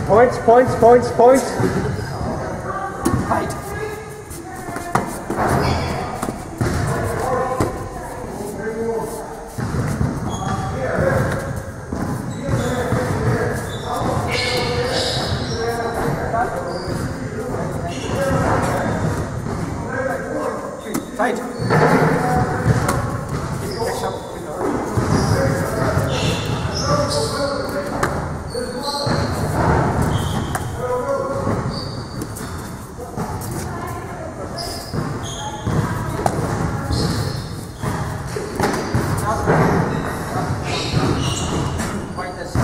Points, points, points, points. Fight. Fight. Catch up. Fight this.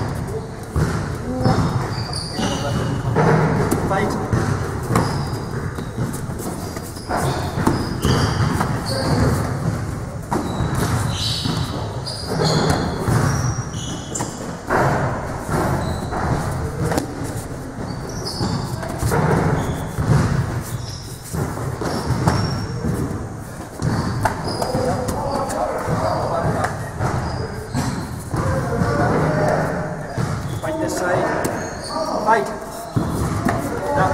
Fight. Fight this side. Fight. Down.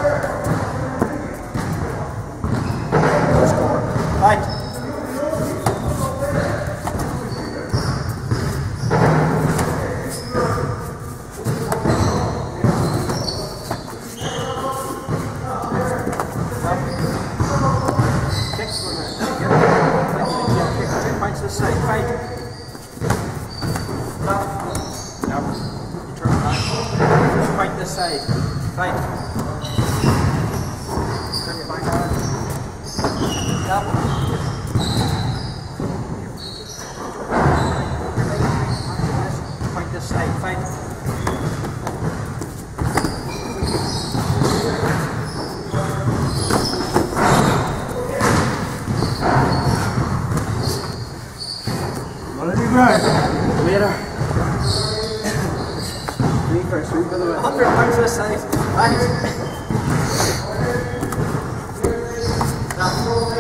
Score. Fight. Kick. Kick. Fights this side. Fight. Down. You turn back. Fight this side. Fight. Turn your back on. Up. Fight this side. Fight. What did you grab? Later. Three first, three for the rest. 100 points this side. Right. Down.